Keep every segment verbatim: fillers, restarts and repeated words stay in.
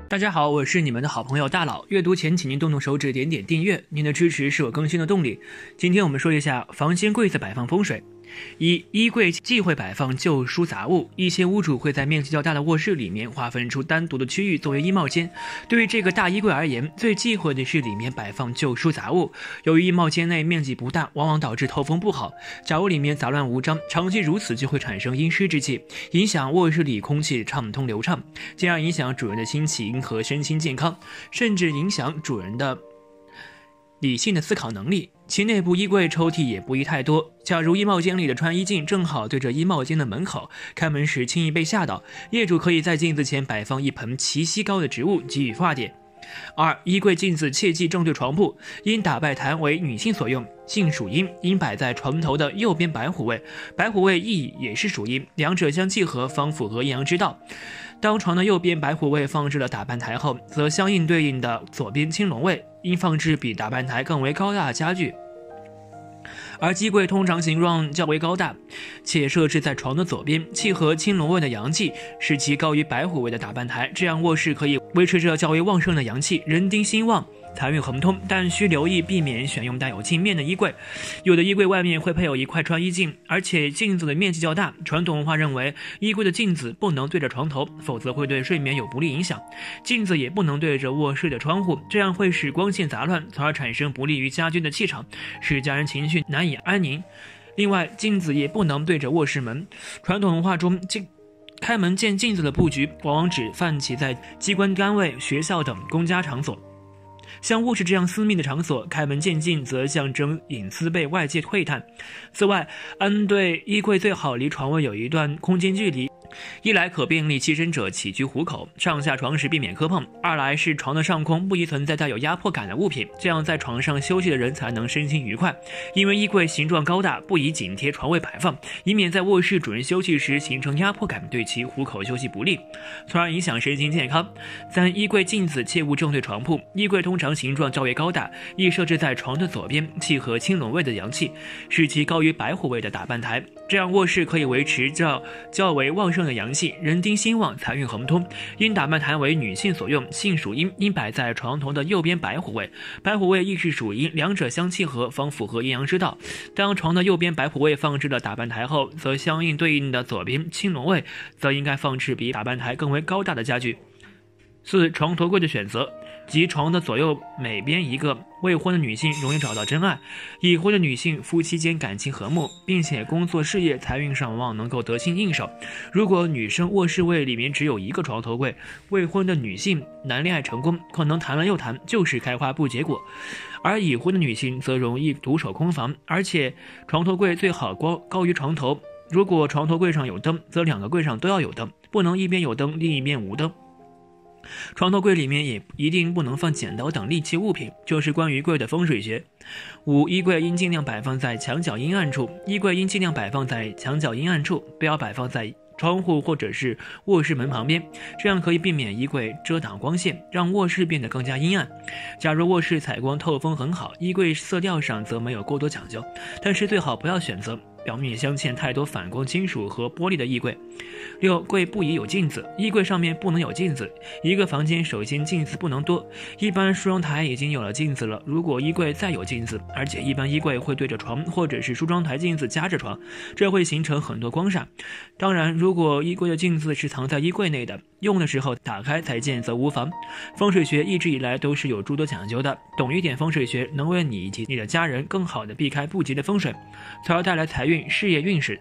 大家好，我是你们的好朋友大佬。阅读前请您动动手指点点订阅，您的支持是我更新的动力。今天我们说一下房间柜子摆放风水。一、衣柜忌讳摆放旧书杂物，一些屋主会在面积较大的卧室里面划分出单独的区域作为衣帽间。对于这个大衣柜而言，最忌讳的是里面摆放旧书杂物。由于衣帽间内面积不大，往往导致透风不好，杂物里面杂乱无章，长期如此就会产生阴湿之气，影响卧室里空气畅通流畅，进而影响主人的心情和身心健康，甚至影响主人的理性的思考能力。其内部衣柜抽屉也不宜太多，假如衣帽间里的穿衣镜正好对着衣帽间的门口，开门时轻易被吓到，业主可以在镜子前摆放一盆齐膝高的植物给予化解。二、衣柜镜子切忌正对床铺，因打拜坛为女性所用，性属阴，应摆在床头的右边白虎位，白虎位亦也是属阴，两者相契合方符合阴阳之道。当床的右边白虎位放置了打扮台后，则相应对应的左边青龙位应放置比打扮台更为高大的家具。而机柜通常形状较为高大，且设置在床的左边，契合青龙位的阳气，使其高于白虎位的打扮台，这样卧室可以维持着较为旺盛的阳气，人丁兴旺，财运亨通。但需留意避免选用带有镜面的衣柜，有的衣柜外面会配有一块穿衣镜，而且镜子的面积较大，传统文化认为衣柜的镜子不能对着床头，否则会对睡眠有不利影响。镜子也不能对着卧室的窗户，这样会使光线杂乱，从而产生不利于家居的气场，使家人情绪难以安宁。另外，镜子也不能对着卧室门，传统文化中镜开门见镜子的布局往往只泛起在机关单位、学校等公家场所，像卧室这样私密的场所，开门见镜则象征隐私被外界窥探。此外，安对衣柜最好离床位有一段空间距离，一来可便利栖身者起居虎口，上下床时避免磕碰；二来是床的上空不宜存在带有压迫感的物品，这样在床上休息的人才能身心愉快。因为衣柜形状高大，不宜紧贴床位摆放，以免在卧室主人休息时形成压迫感，对其虎口休息不利，从而影响身心健康。三、衣柜镜子切勿正对床铺，衣柜通常形状较为高大，宜设置在床的左边，契合青龙位的阳气，使其高于白虎位的打扮台，这样卧室可以维持较较为旺盛的阳气，人丁兴旺，财运亨通。因打扮台为女性所用，性属阴，应摆在床头的右边白虎位，白虎位亦是属阴，两者相契合方符合阴阳之道。当床的右边白虎位放置了打扮台后，则相应对应的左边青龙位则应该放置比打扮台更为高大的家具。四、床头柜的选择，即床的左右每边一个。未婚的女性容易找到真爱，已婚的女性夫妻间感情和睦，并且工作事业财运上往往能够得心应手。如果女生卧室位里面只有一个床头柜，未婚的女性难恋爱成功，可能谈了又谈，就是开花不结果。而已婚的女性则容易独守空房，而且床头柜最好高高于床头。如果床头柜上有灯，则两个柜上都要有灯，不能一边有灯另一边无灯。床头柜里面也一定不能放剪刀等利器物品，这是关于柜的风水学。五、衣柜应尽量摆放在墙角阴暗处，衣柜应尽量摆放在墙角阴暗处，不要摆放在窗户或者是卧室门旁边，这样可以避免衣柜遮挡光线，让卧室变得更加阴暗。假如卧室采光透风很好，衣柜色调上则没有过多讲究，但是最好不要选择表面镶嵌太多反光金属和玻璃的衣柜。六、柜不宜有镜子，衣柜上面不能有镜子。一个房间首先镜子不能多，一般梳妆台已经有了镜子了，如果衣柜再有镜子，而且一般衣柜会对着床，或者是梳妆台镜子夹着床，这会形成很多光煞。当然，如果衣柜的镜子是藏在衣柜内的，用的时候打开才见则无妨。风水学一直以来都是有诸多讲究的，懂一点风水学能为你以及你的家人更好的避开不吉的风水，从而带来财运、事业运势。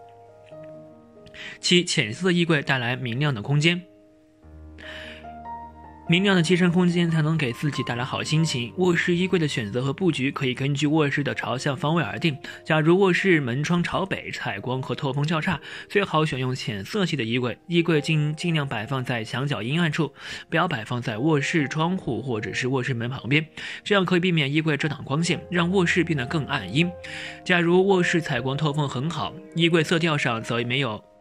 七、浅色的衣柜带来明亮的空间。明亮的栖身空间才能给自己带来好心情。卧室衣柜的选择和布局可以根据卧室的朝向方位而定。假如卧室门窗朝北，采光和透风较差，最好选用浅色系的衣柜。衣柜尽尽量摆放在墙角阴暗处，不要摆放在卧室窗户或者是卧室门旁边，这样可以避免衣柜遮挡光线，让卧室变得更暗阴。假如卧室采光透风很好，衣柜色调上则没有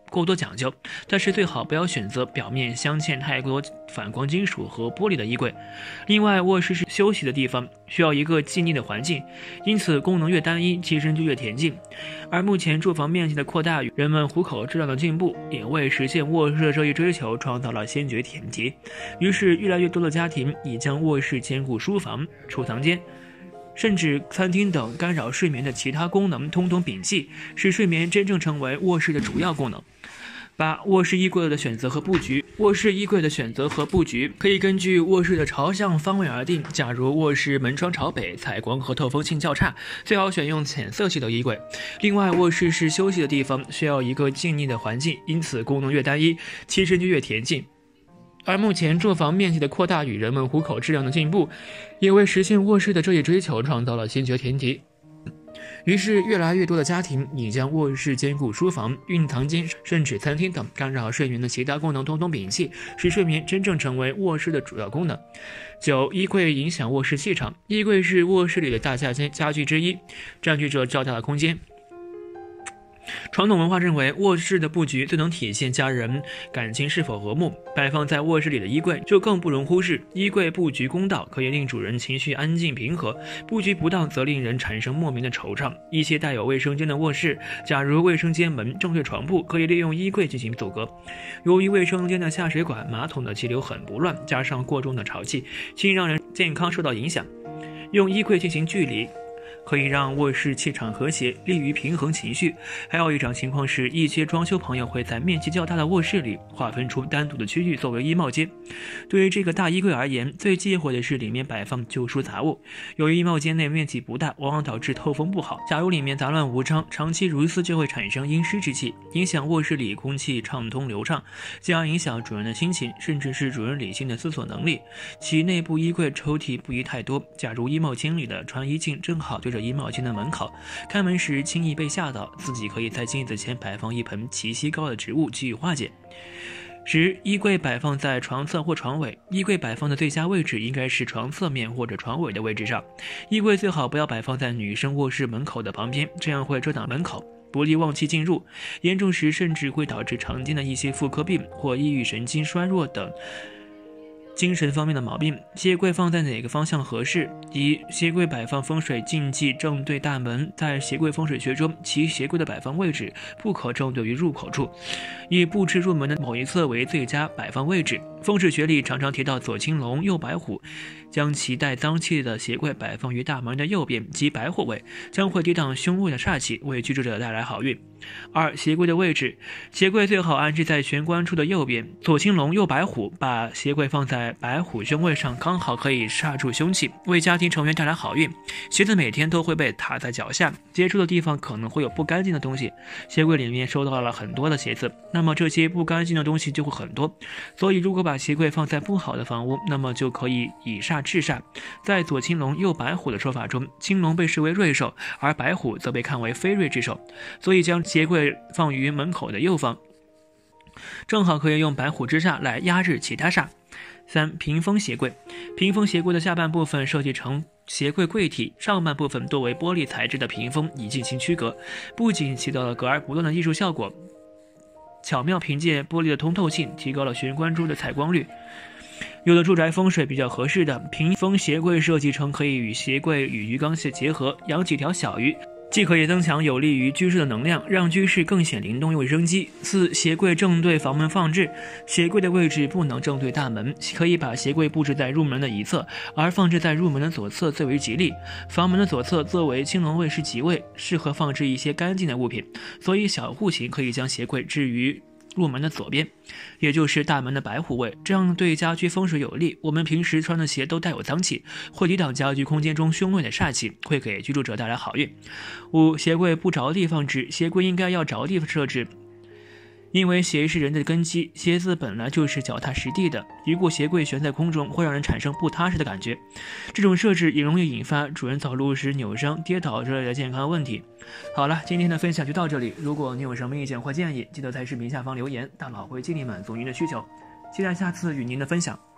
过多讲究，但是最好不要选择表面镶嵌太多反光金属和玻璃的衣柜。另外，卧室是休息的地方，需要一个静谧的环境，因此功能越单一，栖身就越恬静。而目前住房面积的扩大与人们糊口质量的进步，也为实现卧室的这一追求创造了先决前提。于是，越来越多的家庭已将卧室兼顾书房、储藏间，甚至餐厅等干扰睡眠的其他功能通通摒弃，使睡眠真正成为卧室的主要功能。八、卧室衣柜的选择和布局。卧室衣柜的选择和布局可以根据卧室的朝向方位而定。假如卧室门窗朝北，采光和透风性较差，最好选用浅色系的衣柜。另外，卧室是休息的地方，需要一个静谧的环境，因此功能越单一，栖身就越恬静。而目前住房面积的扩大与人们糊口质量的进步，也为实现卧室的这一追求创造了先决前提。于是，越来越多的家庭已将卧室兼顾书房、蕴藏间，甚至餐厅等干扰睡眠的其他功能通通摒弃，使睡眠真正成为卧室的主要功能。九、衣柜影响卧室气场。衣柜是卧室里的大家家具之一，占据着较大的空间。传统文化认为，卧室的布局最能体现家人感情是否和睦，摆放在卧室里的衣柜就更不容忽视。衣柜布局公道，可以令主人情绪安静平和；布局不当，则令人产生莫名的惆怅。一些带有卫生间的卧室，假如卫生间门正对床铺，可以利用衣柜进行阻隔。由于卫生间的下水管、马桶的气流很不乱，加上过重的潮气，轻易让人健康受到影响。用衣柜进行距离，可以让卧室气场和谐，利于平衡情绪。还有一种情况是，一些装修朋友会在面积较大的卧室里划分出单独的区域作为衣帽间。对于这个大衣柜而言，最忌讳的是里面摆放旧书杂物。由于衣帽间内面积不大，往往导致透风不好。假如里面杂乱无章，长期如斯就会产生阴湿之气，影响卧室里空气畅通流畅，进而影响主人的心情，甚至是主人理性的思索能力。其内部衣柜抽屉不宜太多。假如衣帽间里的穿衣镜正好对着衣帽间的门口，开门时轻易被吓到，自己可以在镜子前摆放一盆齐膝高的植物给予化解。十、衣柜摆放在床侧或床尾。衣柜摆放的最佳位置应该是床侧面或者床尾的位置上。衣柜最好不要摆放在女生卧室门口的旁边，这样会遮挡门口，不利旺气进入，严重时甚至会导致常见的一些妇科病或抑郁神经衰弱等精神方面的毛病。鞋柜放在哪个方向合适？一、鞋柜摆放风水禁忌正对大门。在鞋柜风水学中，其鞋柜的摆放位置不可正对于入口处，以布置入门的某一侧为最佳摆放位置。风水学里常常提到左青龙右白虎，将其带脏气的鞋柜摆放于大门的右边即白虎位，将会抵挡凶恶的煞气，为居住者带来好运。二、鞋柜的位置。鞋柜最好安置在玄关处的右边，左青龙右白虎，把鞋柜放在白虎胸位上，刚好可以刹住凶气，为家庭成员带来好运。鞋子每天都会被踏在脚下，接触的地方可能会有不干净的东西，鞋柜里面收到了很多的鞋子，那么这些不干净的东西就会很多。所以如果把鞋柜放在不好的房屋，那么就可以以煞制煞。在左青龙右白虎的说法中，青龙被视为瑞兽，而白虎则被看为非瑞之兽，所以将鞋柜放于门口的右方，正好可以用白虎之煞来压制其他煞。三、屏风鞋柜。屏风鞋柜的下半部分设计成鞋柜柜体，上半部分多为玻璃材质的屏风以进行区隔，不仅起到了隔而不断的艺术效果，巧妙凭借玻璃的通透性提高了玄关处的采光率。有的住宅风水比较合适的屏风鞋柜设计成可以与鞋柜与鱼缸蟹结合，养几条小鱼，既可以增强有利于居室的能量，让居室更显灵动又生机。四、鞋柜正对房门放置。鞋柜的位置不能正对大门，可以把鞋柜布置在入门的一侧，而放置在入门的左侧最为吉利。房门的左侧作为青龙位是吉位，适合放置一些干净的物品，所以小户型可以将鞋柜置于入门的左边，也就是大门的白虎位，这样对家居风水有利。我们平时穿的鞋都带有脏气，会抵挡家居空间中凶恶的煞气，会给居住者带来好运。五、鞋柜不着地放置。鞋柜应该要着地设置，因为鞋是人的根基，鞋子本来就是脚踏实地的，如果鞋柜悬在空中，会让人产生不踏实的感觉。这种设置也容易引发主人走路时扭伤、跌倒之类的健康问题。好了，今天的分享就到这里，如果你有什么意见或建议，记得在视频下方留言，大佬会尽力满足您的需求。期待下次与您的分享。